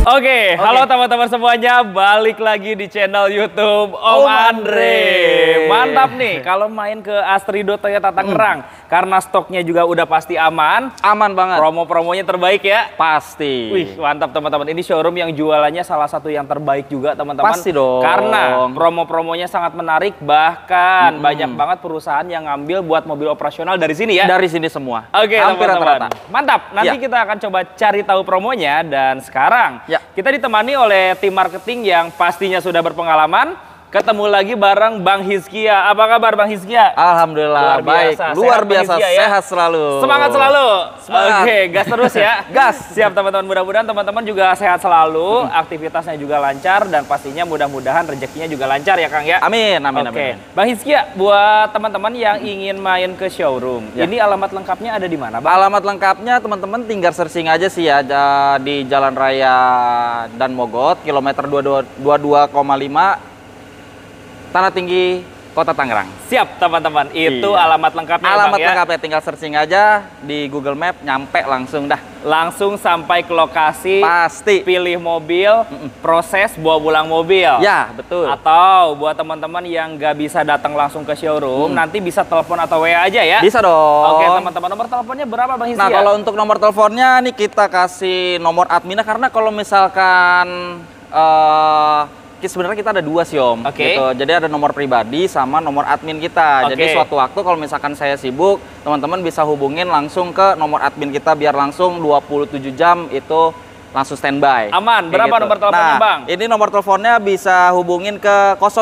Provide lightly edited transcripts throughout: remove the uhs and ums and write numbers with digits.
Oke, halo teman-teman semuanya, balik lagi di channel YouTube Om Andre. Mantap nih kalau main ke Astrido Toyota Tangerang karena stoknya juga udah pasti aman. Aman banget. Promo-promonya terbaik ya? Pasti. Wih, mantap teman-teman. Ini showroom yang jualannya salah satu yang terbaik juga teman-teman. Pasti dong. Karena promo-promonya sangat menarik, bahkan banyak banget perusahaan yang ngambil buat mobil operasional dari sini ya? Dari sini semua. Oke, hampir teman-teman. rata-rata. Mantap. Nanti kita akan coba cari tahu promonya dan sekarang kita ditemani oleh tim marketing yang pastinya sudah berpengalaman. Ketemu lagi bareng Bang Hizkia. Apa kabar Bang Hizkia? Alhamdulillah baik. Luar biasa, sehat selalu. Semangat selalu. Semangat. Oke, gas terus ya. Gas. Siap teman-teman. Mudah-mudahan teman-teman juga sehat selalu, aktivitasnya juga lancar dan pastinya mudah-mudahan rezekinya juga lancar ya Kang ya. Amin, amin, Oke. amin. Bang Hizkia, buat teman-teman yang ingin main ke showroom, ini alamat lengkapnya ada di mana, Bang? Alamat lengkapnya teman-teman tinggal searching aja sih ya di Jalan Raya Dan Mogot, kilometer 22,5. Tanah Tinggi, Kota Tangerang. Siap teman-teman, itu alamat lengkapnya Alamat Bang, ya? lengkapnya tinggal searching aja di Google Map, nyampe langsung dah. Langsung sampai ke lokasi, Pasti. pilih mobil, proses bawa pulang mobil. Ya, betul. Atau buat teman-teman yang nggak bisa datang langsung ke showroom, nanti bisa telepon atau WA aja ya? Bisa dong. Oke teman-teman, nomor teleponnya berapa Bang Hizkia? Nah, kalau untuk nomor teleponnya nih kita kasih nomor adminnya karena kalau misalkan sebenarnya kita ada dua sih Om. Oke. Gitu. Jadi ada nomor pribadi sama nomor admin kita. Oke. Jadi suatu waktu kalau misalkan saya sibuk, teman-teman bisa hubungin langsung ke nomor admin kita biar langsung 27 jam itu langsung standby. Aman. Kayak Berapa gitu. nomor teleponnya Nah, Bang? ini nomor teleponnya bisa hubungin ke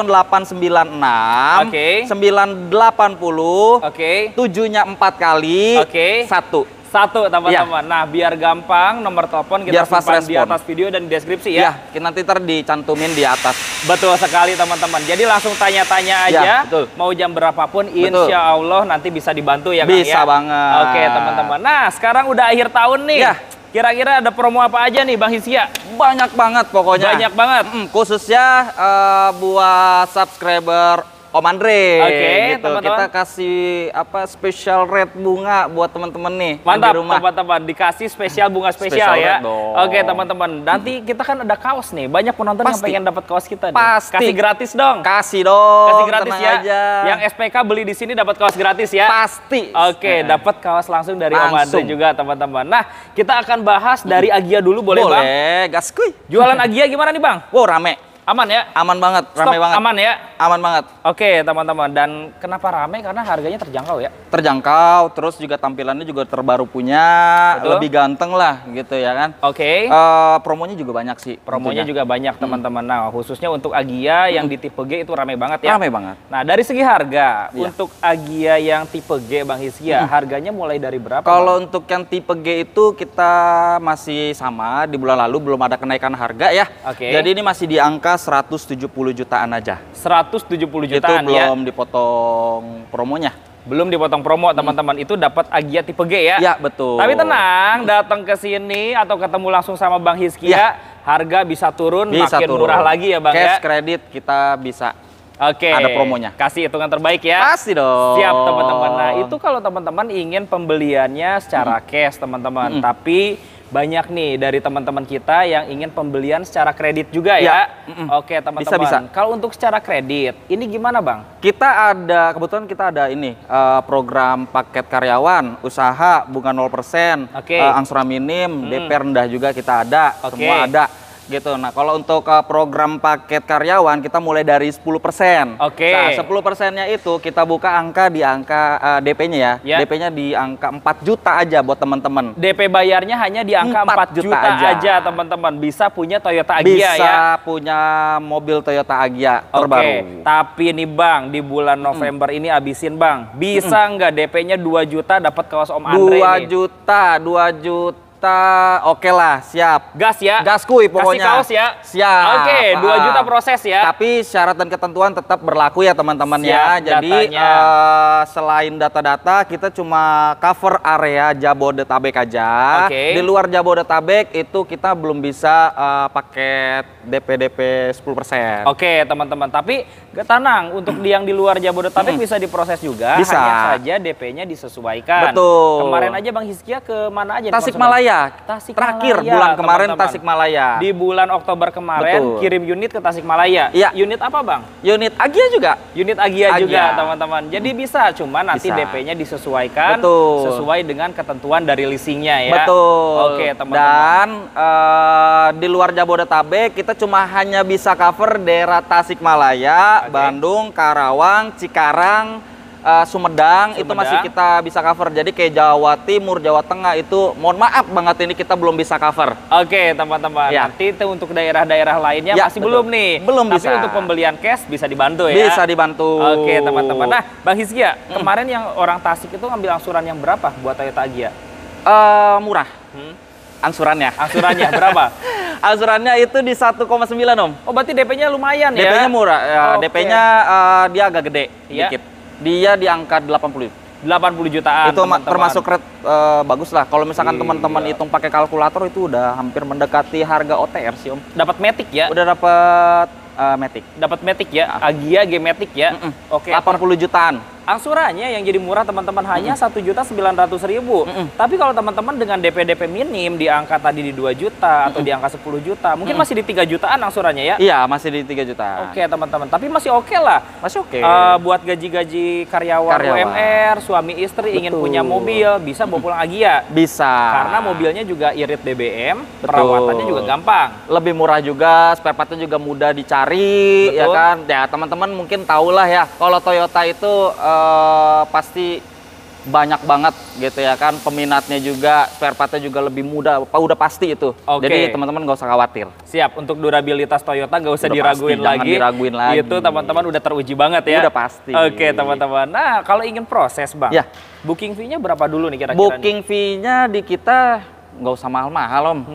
0896 Oke. 980 Oke. 7-nya 4 kali Oke. 1. Satu teman-teman. Nah, biar gampang nomor telepon kita Biar fast simpan di respon. atas video dan di deskripsi ya. Ya, nanti dicantumin di atas. Betul sekali teman-teman. Jadi langsung tanya-tanya aja. Ya, betul. Mau jam berapapun, Betul. insya Allah nanti bisa dibantu ya Kang Bisa ya. banget. Oke teman-teman. Nah, sekarang udah akhir tahun nih. Ya. Kira-kira ada promo apa aja nih Bang Hizkia? Banyak banget pokoknya. Banyak banget. Khususnya buat subscriber Om Andre. Oke, gitu. teman-teman. Kita kasih special rate bunga buat teman-teman nih. Mantap yang di rumah. teman-teman, dikasih spesial bunga spesial Spesial ya. rate dong. Oke teman-teman, nanti kita kan ada kaos nih. Banyak penonton yang Pasti. pengen dapat kaos kita nih. Pasti. Kasih gratis dong. Kasih dong. Kasih gratis tenang ya. aja. Yang SPK beli di sini dapat kaos gratis ya. Pasti. Oke, dapat kaos langsung dari Om Andre Langsung. juga teman-teman. Nah, kita akan bahas dari Agia dulu boleh Bang? Boleh, gaskuy. Jualan Agia gimana nih Bang? Wow, rame. Aman ya? Aman banget, Stok rame banget. aman ya? Aman banget. Oke teman-teman, dan kenapa rame? Karena harganya terjangkau ya? Terjangkau, terus juga tampilannya juga terbaru punya, Betul. lebih ganteng lah gitu ya kan. Oke. Promonya juga banyak sih. Promonya tentunya. juga banyak teman-teman. Nah, khususnya untuk Agia yang di tipe G itu rame banget ya? Rame banget. Nah, dari segi harga, Iya. untuk Agia yang tipe G Bang Hizkia, harganya mulai dari berapa? Kalau Bang? untuk yang tipe G itu kita masih sama, di bulan lalu belum ada kenaikan harga ya. Oke. Jadi ini masih di angka 170 jutaan aja. 170 Itu jutaan ya? belum dipotong promonya. Belum dipotong promo teman-teman, itu dapat Agia tipe G ya? Ya, betul. Tapi tenang, datang ke sini atau ketemu langsung sama Bang Hizkia, harga bisa turun, Bisa makin turun. murah lagi ya Bang Cash ya? kredit kita bisa. Oke, ada promonya. Kasih hitungan terbaik ya? Pasti dong. Siap teman-teman. Nah, itu kalau teman-teman ingin pembeliannya secara cash teman-teman. Tapi banyak nih dari teman-teman kita yang ingin pembelian secara kredit juga ya. Oke teman-teman. Bisa. Kalau untuk secara kredit, ini gimana Bang? Kebetulan kita ada ini program paket karyawan, usaha bunga 0%, Oke. angsuran minim, DP rendah juga kita ada, Oke. semua ada. Gitu. Nah, kalau untuk program paket karyawan kita mulai dari 10%. Oke. Nah, 10%-nya itu kita buka angka di angka DP-nya ya. Ya. DP-nya di angka 4 juta aja buat teman-teman. DP bayarnya hanya di angka 4 juta aja teman-teman. Bisa punya Toyota Agia Bisa ya. punya mobil Toyota Agia Oke, terbaru. tapi nih Bang, di bulan November ini abisin Bang. Bisa nggak DP-nya 2 juta dapat kaos Om Andre 2 nih? juta, 2 juta. Oke lah, siap. Gas ya? Gas kuy pokoknya. Kasih kaos ya? Siap. Oke, 2 juta proses ya? Tapi syarat dan ketentuan tetap berlaku ya teman-teman Siap, ya. Jadi datanya. selain data-data kita cuma cover area Jabodetabek aja. Oke. Di luar Jabodetabek itu kita belum bisa paket DP 10%. Oke teman-teman, tapi gak tenang untuk yang di luar Jabodetabek bisa diproses juga. Bisa. Hanya saja DP-nya disesuaikan. Betul. Kemarin aja Bang Hizkia ke mana aja? nih Tasikmalaya. Iya, terakhir bulan kemarin teman-teman. Tasikmalaya. Di bulan Oktober kemarin Betul. kirim unit ke Tasikmalaya. Iya. Unit apa, Bang? Unit Agia juga. Unit Agia juga, Agia. teman-teman. Jadi bisa, cuma nanti Bisa. DP-nya disesuaikan Betul. sesuai dengan ketentuan dari leasingnya ya. Betul. Oke, teman-teman. Dan di luar Jabodetabek kita cuma hanya bisa cover daerah Tasikmalaya, Oke. Bandung, Karawang, Cikarang, Sumedang, itu masih Sumedang. kita bisa cover. Jadi kayak Jawa Timur, Jawa Tengah itu mohon maaf banget ini kita belum bisa cover. Oke, teman-teman. Ya. Nanti itu untuk daerah-daerah lainnya Ya, masih betul. belum nih. Belum Tapi bisa. untuk pembelian cash bisa dibantu ya. Bisa dibantu. Oke, teman-teman. Nah, Bang Hizkia, kemarin yang orang Tasik itu ngambil angsuran yang berapa buat Toyota Agia? Murah angsurannya. Angsurannya berapa? Angsurannya itu di 1,9 Om. Oh, berarti DP-nya lumayan ya? DP-nya murah. Ya, Oke. DP-nya dia agak gede Iya. dikit. Dia di angka 80. 80 jutaan. Itu teman-teman. termasuk rate bagus lah. Kalau misalkan Iya. teman-teman hitung pakai kalkulator itu udah hampir mendekati harga OTR sih Om. Dapat Matic ya? Udah dapat Matic. Dapat Matic ya? Agia G Matic ya? Oke. 80 jutaan. Angsurannya yang jadi murah teman-teman hanya 1.900.000. Tapi kalau teman-teman dengan DP minim di angka tadi di 2 juta atau di angka 10 juta, mungkin masih di 3 jutaan angsurannya ya? Iya, masih di 3 jutaan. Oke teman-teman, tapi masih oke lah. Masih oke. Buat gaji-gaji karyawan UMR, suami istri ingin Betul. punya mobil, bisa bawa pulang Agia. Bisa. Karena mobilnya juga irit BBM, Betul. perawatannya juga gampang. Lebih murah juga, spare partnya juga mudah dicari, Betul. ya kan? Ya teman-teman mungkin tahulah ya, kalau Toyota itu pasti banyak banget gitu ya kan, peminatnya juga, spare partnya juga lebih mudah, udah pasti itu. Oke. Jadi teman-teman nggak usah khawatir. Siap, untuk durabilitas Toyota nggak usah Udah diraguin pasti, jangan lagi. diraguin lagi. Itu teman-teman udah teruji banget ya. Udah pasti. Oke teman-teman. Nah kalau ingin proses Bang, Ya. booking fee-nya berapa dulu nih kira-kira? Booking fee-nya di kita nggak usah mahal-mahal Om.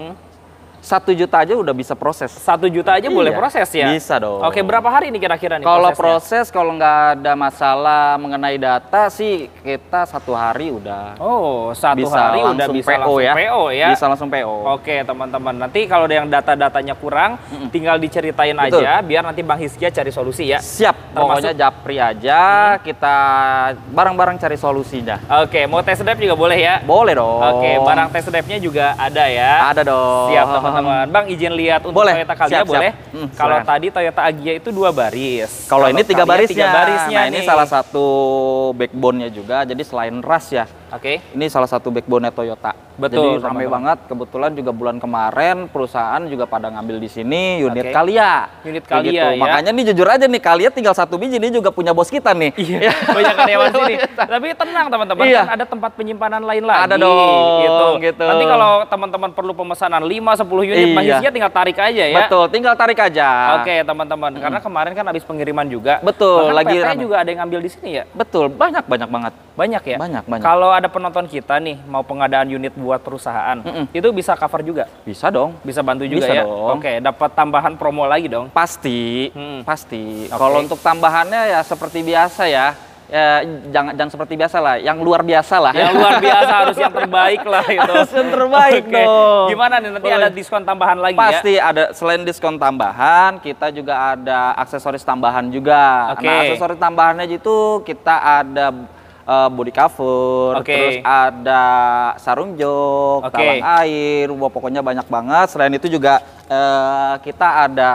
1 juta aja udah bisa proses. 1 juta aja boleh Iya, proses ya? bisa dong. Oke, berapa hari nih kira-kira nih Kalau prosesnya? proses, kalau nggak ada masalah mengenai data sih, kita 1 hari udah Oh, 1 bisa hari udah langsung bisa PO langsung ya. PO ya? Bisa langsung PO. Oke teman-teman, nanti kalau ada yang data-datanya kurang, tinggal diceritain Betul. aja, biar nanti Bang Hizkia cari solusi ya. Siap, Termasuk- pokoknya japri aja, kita bareng-bareng cari solusinya. Oke, mau test drive juga boleh ya? Boleh dong. Oke, barang test drive-nya juga ada ya? Ada dong. Siap teman-teman. Bang izin lihat untuk Boleh, Toyota Calya siap, siap. boleh? Kalau silakan. tadi Toyota Agya itu 2 baris. Kalau ini 3 Calya barisnya. 3 barisnya Nah, ini nih. salah satu backbone-nya juga. Jadi selain ras ya, Oke. ini salah satu backbone-nya Toyota. Betul, Jadi ramai teman-teman. banget. Kebetulan juga bulan kemarin perusahaan juga pada ngambil di sini unit Oke. Calya. Unit Kayak Calya ya. Makanya nih jujur aja nih, Calya tinggal 1 biji, ini juga punya bos kita nih. Iya, banyak karyawan sini. Tapi tenang teman-teman, Iya. kan ada tempat penyimpanan lain lagi. Ada dong, gitu. Nanti kalau teman-teman perlu pemesanan 5-10 unit, Bang Iya. Hizkia tinggal tarik aja ya. Betul, tinggal tarik aja. Oke teman-teman, karena kemarin kan habis pengiriman juga. Betul, Bahkan lagi PT rame. juga ada yang ngambil di sini ya. Betul, banyak banget. Banyak ya? Banyak. Kalau ada penonton kita nih mau pengadaan unit buat perusahaan, itu bisa cover juga, Bisa dong. bisa bantu juga Bisa ya. dong. Oke, dapat tambahan promo lagi dong. Pasti, Mm. pasti. Oke. Kalau untuk tambahannya ya seperti biasa ya. Ya, jangan seperti biasa lah, yang luar biasa lah. Yang luar biasa harus yang terbaik lah itu. Harus yang terbaik Oke. dong. Gimana nih nanti Boleh. ada diskon tambahan lagi Pasti ya? ada, selain diskon tambahan, kita juga ada aksesoris tambahan juga. Oke. Nah, aksesoris tambahannya itu kita ada body cover, Oke. terus ada sarung jok, Oke. talang air, wah, pokoknya banyak banget. Selain itu juga kita ada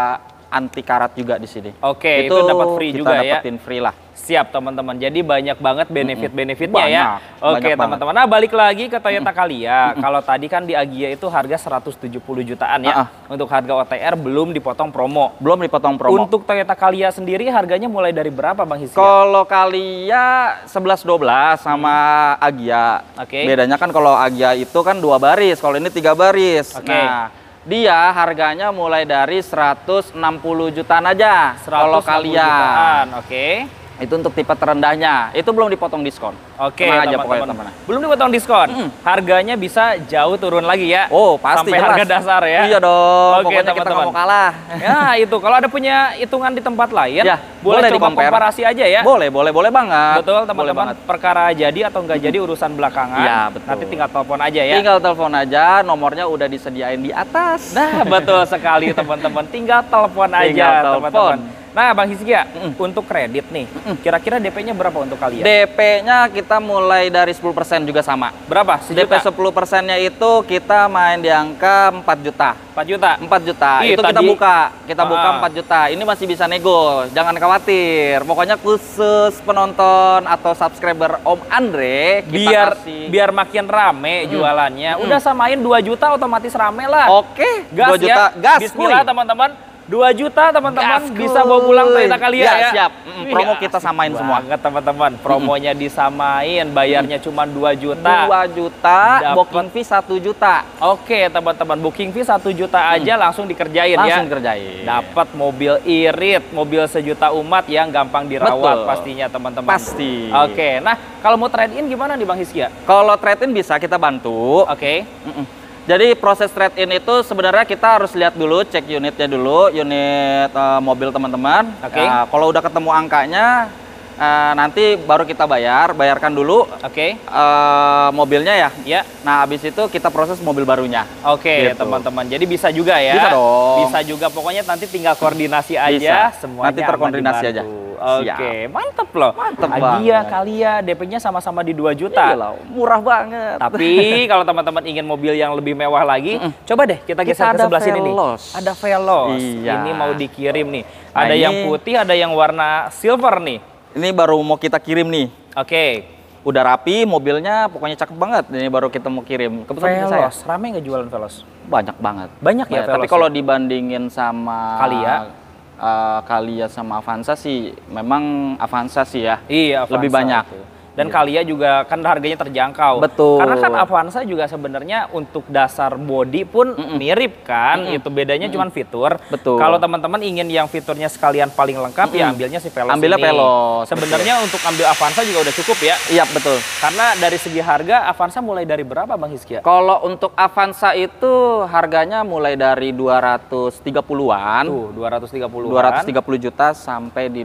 anti karat juga di sini. Oke, itu dapat free kita juga ya? dapetin free lah. Siap teman-teman, jadi banyak banget benefit-benefitnya ya. Banyak, Oke banyak teman-teman, nah balik lagi ke Toyota Calya. Kalau tadi kan di Agya itu harga 170 jutaan ya. Untuk harga OTR belum dipotong promo. Belum dipotong promo. Untuk Toyota Calya sendiri harganya mulai dari berapa Bang Hizkia? Kalau Calya 11-12 sama Agya. Oke. Bedanya kan kalau Agya itu kan 2 baris, kalau ini 3 baris. Oke. Nah, dia harganya mulai dari 160 jutaan aja. Kalau 160 Calya. jutaan, oke. Itu untuk tipe terendahnya. Itu belum dipotong diskon. Oke Tenang aja pokoknya, teman-teman. teman. Belum dipotong diskon. Harganya bisa jauh turun lagi ya. Oh, pasti Sampai jelas. harga dasar ya. Iya dong. Oke, Pokoknya kita teman-teman. nggak mau kalah. Ya itu, kalau ada punya hitungan di tempat lain, Ya, boleh boleh coba di-compare. komparasi aja ya. Boleh banget. Betul Boleh teman-teman, banget. perkara jadi atau nggak jadi urusan belakangan. Iya, betul. Nanti tinggal telepon aja ya. Tinggal telepon aja, nomornya udah disediain di atas. Nah betul sekali teman-teman, tinggal telepon Tinggal aja telepon. teman-teman. Nah, Bang Hizkia, untuk kredit nih, kira-kira DP-nya berapa untuk kalian? DP-nya kita mulai dari 10% juga sama. Berapa? DP 10%-nya itu kita main di angka 4 juta. 4 juta? 4 juta. Ih, itu tadi- kita buka 4 juta. Ini masih bisa nego, jangan khawatir. Pokoknya khusus penonton atau subscriber Om Andre, kita kasih. biar makin rame jualannya. Udah samain 2 juta otomatis rame lah. Oke, Gas 2 juta. ya. Gas, Bismillah kuy. teman-teman. 2 juta teman-teman Gas, bisa kuy. bawa pulang Toyota kalian Ya, ya. siap. Promo Wih, kita asik samain semua. banget teman-teman. Promonya disamain, bayarnya cuma 2 juta. 2 juta, Dapet. booking fee 1 juta. Oke, teman-teman, booking fee 1 juta aja langsung dikerjain Langsung ya. kerjain. Dapat mobil irit, mobil sejuta umat yang gampang dirawat Betul. pastinya teman-teman. Pasti. Oke, nah kalau mau trade in gimana nih Bang Hizkia? Kalau trade-in bisa kita bantu. Oke. Jadi proses trade-in itu sebenarnya kita harus lihat dulu, cek unitnya dulu, unit mobil teman-teman. Oke. Nah, kalau udah ketemu angkanya, nanti baru kita bayarkan dulu Oke. mobilnya ya. Ya. Nah, habis itu kita proses mobil barunya. Oke, Gitu. teman-teman. Jadi bisa juga ya. Bisa dong. Bisa juga. Pokoknya nanti tinggal koordinasi aja. Bisa. Semuanya Nanti terkoordinasi aman aja. dibantu. Siap. Oke, mantep loh. Mantep Agia, banget. Kalia, DP-nya sama-sama di 2 juta. Iyalah, murah banget. Tapi kalau teman-teman ingin mobil yang lebih mewah lagi, coba deh kita geser ke ada sebelah sini nih. Veloz. Ada Veloz. Iya. Ini mau dikirim nih. Nah, Ada ini- yang putih, ada yang warna silver nih. Ini baru mau kita kirim nih. Oke. Udah rapi, mobilnya pokoknya cakep banget. Ini baru kita mau kirim. Kebetulan punya saya. Veloz, rame nggak jualan Veloz? Banyak banget. Banyak ya Tapi Veloz kalau ya? dibandingin sama Kalia sama Avanza sih, memang Avanza sih ya. Iya, Avanza lebih banyak. itu. Dan Kalia juga kan harganya terjangkau. Betul. Karena kan Avanza juga sebenarnya untuk dasar body pun mirip kan. Itu bedanya cuma fitur. Betul. Kalau teman-teman ingin yang fiturnya sekalian paling lengkap ya ambilnya si Veloz Ambilnya ini. Veloz, Sebenarnya untuk ambil Avanza juga udah cukup ya. Iya, betul. Karena dari segi harga Avanza mulai dari berapa Bang Hizkia? Kalau untuk Avanza itu harganya mulai dari 230-an. Tuh, 230-an. 230 juta sampai di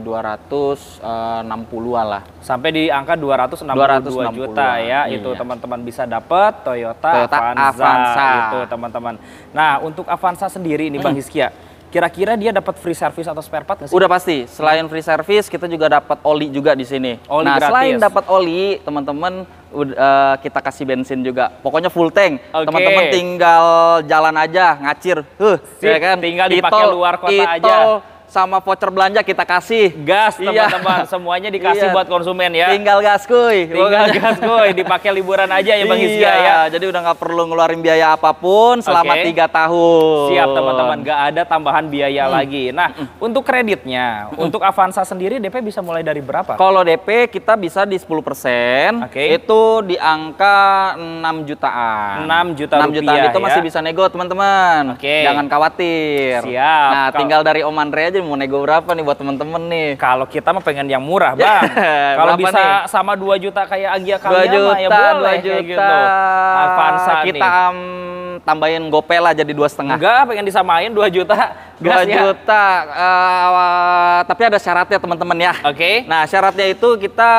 260-an lah. Sampai di angka 262 juta ya. Itu iya. teman-teman bisa dapat Toyota Avanza. Itu teman-teman. Nah, untuk Avanza sendiri ini Bang Hizkia, kira-kira dia dapat free service atau spare part nggak sih? Udah pasti. Selain free service, kita juga dapat oli juga di sini. Oli nah, gratis. selain dapat oli, teman-teman kita kasih bensin juga. Pokoknya full tank. Oke. Teman-teman tinggal jalan aja, ngacir. Sip, ya kan? tinggal dipakai luar kota aja. Sama voucher belanja kita kasih. Gas Iya. teman-teman, semuanya dikasih Iya. buat konsumen ya. Tinggal gas kuy. Tinggal gas kuy, dipakai liburan aja ya Bang Hizkia ya. Jadi udah nggak perlu ngeluarin biaya apapun selama Oke. 3 tahun. Siap teman-teman, nggak ada tambahan biaya lagi. Nah, untuk kreditnya, untuk Avanza sendiri DP bisa mulai dari berapa? Kalau DP kita bisa di 10%, Oke. itu di angka 6 jutaan. 6 juta 6 jutaan rupiah itu masih ya. bisa nego teman-teman. Oke. Jangan khawatir. Siap. Nah, tinggal dari Om Andre aja mau nego berapa nih buat temen-temen nih. Kalau kita mah pengen yang murah, Bang. Kalau Berapa bisa nih? sama 2 juta kayak Agia 2 Kalia juta, mah ya boleh 2 kayak juta. gitu. Avanza kita nih. Tambahin gopay lah jadi 2,5. Enggak, pengen disamain 2 juta. 2 Gasnya. juta, tapi ada syaratnya teman-teman ya. Oke. Nah, syaratnya itu kita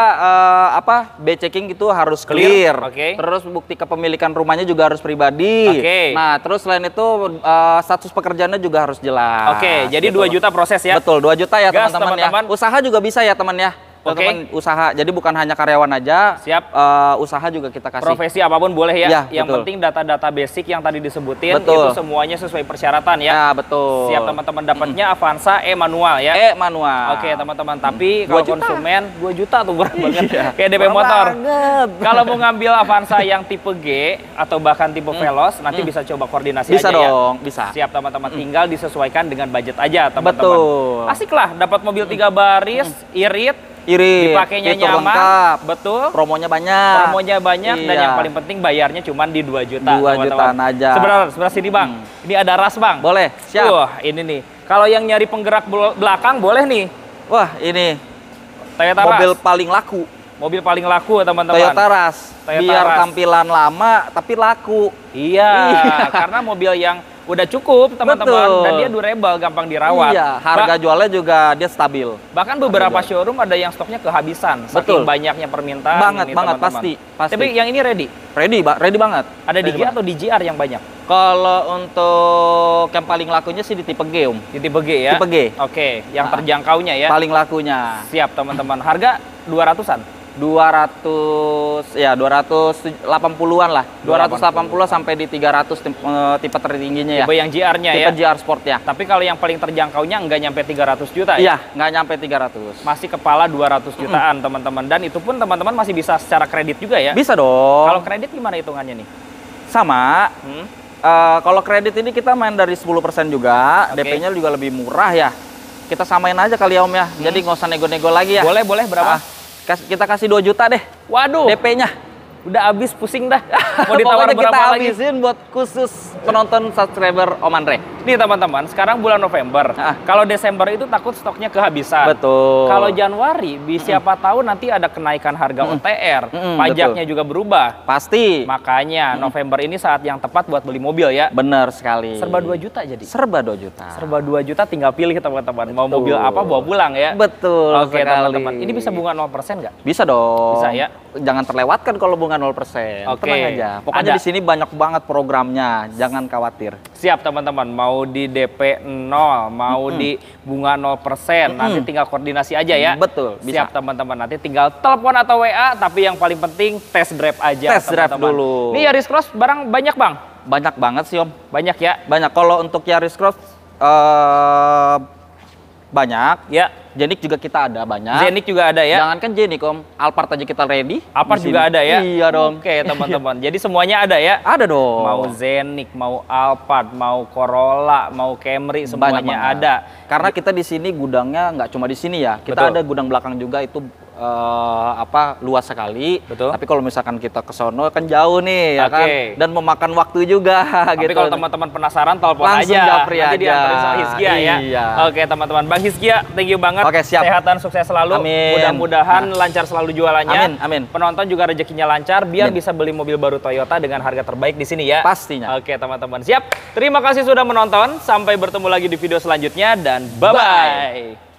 B checking itu harus Clear, clear. oke. Terus bukti kepemilikan rumahnya juga harus pribadi. Oke. Nah, terus selain itu status pekerjaannya juga harus jelas. Oke, jadi gitu 2 loh. juta proses ya. Betul, 2 juta ya Gas, teman-teman ya. teman-teman. Usaha juga bisa ya teman ya. Oke. Teman-teman usaha. Jadi bukan hanya karyawan aja. Siap. Usaha juga kita kasih. Profesi apapun boleh ya. Iya, Yang betul. penting data-data basic yang tadi disebutin Betul. itu semuanya sesuai persyaratan ya. Ya, betul. Siap teman-teman, dapatnya Avanza manual ya. Manual. Oke teman-teman, tapi kalau 2 juta. konsumen 2 juta tuh murah banget. Iya. Kayak DP Murah motor. banget. Kalau mau ngambil Avanza yang tipe G atau bahkan tipe Veloz, nanti bisa coba koordinasi Bisa aja ya. dong, bisa. Siap teman-teman, tinggal disesuaikan dengan budget aja teman-teman. Betul. Asik lah, dapat mobil 3 baris, irit, Irit, dipakainya fitur nyaman, lengkap, betul. promonya banyak. Promonya banyak dan Iya. yang paling penting bayarnya cuma di 2 juta. 2 jutaan aja. Sebentar sini Bang. Ini ada ras Bang. Boleh, siap. Wah, ini nih. Kalau yang nyari penggerak belakang boleh nih. Wah, ini Toyota mobil Rush. paling laku. Mobil paling laku teman-teman. Toyota Rush. Toyota Biar Rush. tampilan lama tapi laku. Iya, karena mobil yang udah cukup teman-teman, Betul. dan dia durable, gampang dirawat. Iya, harga jualnya juga dia stabil. Bahkan beberapa showroom ada yang stoknya kehabisan, saking Betul. banyaknya permintaan. Banget, ini, banget, teman-teman. pasti. Tapi yang ini ready? Ready banget. Ada di Ready G atau di GR yang banyak? Kalau untuk yang paling lakunya sih di tipe G, Om. Di tipe G ya? Tipe G. Oke, yang Nah, terjangkaunya ya? Paling lakunya. Siap teman-teman. Harga 200-an? 280-an lah. 280 sampai di 300 tipe tertingginya ya. Tipe yang GR-nya ya? Tipe GR Sport ya. Tapi kalau yang paling terjangkaunya nggak nyampe 300 juta ya? Iya, nggak nyampe 300. Masih kepala 200 jutaan teman-teman. Dan itu pun teman-teman masih bisa secara kredit juga ya? Bisa dong. Kalau kredit gimana hitungannya nih? Sama. Hmm? Kalau kredit ini kita main dari 10% juga, Oke. DP-nya juga lebih murah ya. Kita samain aja kali ya Om ya. Jadi nggak usah nego-nego lagi ya. Boleh, berapa? Kita kasih 2 juta deh Waduh, DP-nya. udah habis pusing dah. Mau ditawar Pokoknya kita berapa lagi? habisin buat khusus penonton subscriber Om Andre. Nih teman-teman, sekarang bulan November. Kalau Desember itu takut stoknya kehabisan. Betul. Kalau Januari, siapa tahu nanti ada kenaikan harga OTR. Pajaknya juga berubah. Pasti. Makanya November ini saat yang tepat buat beli mobil ya. Bener sekali. Serba 2 juta jadi. Serba 2 juta. Serba 2 juta tinggal pilih teman-teman. Mau mobil apa bawa pulang ya. Betul Oke sekali. teman-teman. Ini bisa bunga 0% nggak? Bisa dong. Bisa ya. Jangan terlewatkan kalau bunga 0%. Oke. Tenang aja. Pokoknya Ada. di sini banyak banget programnya. Jangan khawatir. Siap teman-teman, mau di DP 0, mau di bunga 0%, nanti tinggal koordinasi aja ya. Betul, bisa. Siap teman-teman, nanti tinggal telepon atau WA, tapi yang paling penting test drive aja Test drive teman-teman. dulu. Ini Yaris Cross barang banyak Bang? Banyak banget sih Om. Banyak ya? Banyak. Kalau untuk Yaris Cross banyak. Ya. Jenik juga kita ada banyak. Zenik juga ada ya? Jangankan Jenik Om, Alphard aja kita ready. Alphard di sini. juga ada ya? Iya dong. Oke teman-teman, jadi semuanya ada ya? Ada dong. Mau Zenik, mau Alphard, mau Corolla, mau Camry, semuanya Banyak banget. ada. Karena kita di sini gudangnya nggak cuma di sini ya. Kita Betul. ada gudang belakang juga itu luas sekali. Betul. Tapi kalau misalkan kita ke sono kan jauh nih ya Oke. kan. Dan memakan waktu juga Tapi gitu. kalau teman-teman penasaran, telepon Langsung aja. japri Nanti aja. diantarin sama Hizkia ya. Iya. Oke teman-teman, Bang Hizkia, thank you banget. Oke, siap. Kesehatan sukses selalu. Amin. Mudah-mudahan lancar selalu jualannya. Amin, amin. Penonton juga rezekinya lancar, biar Amin. bisa beli mobil baru Toyota dengan harga terbaik di sini ya. Pastinya. Oke teman-teman, siap. Terima kasih sudah menonton. Sampai bertemu lagi di video selanjutnya dan bye-bye. Bye.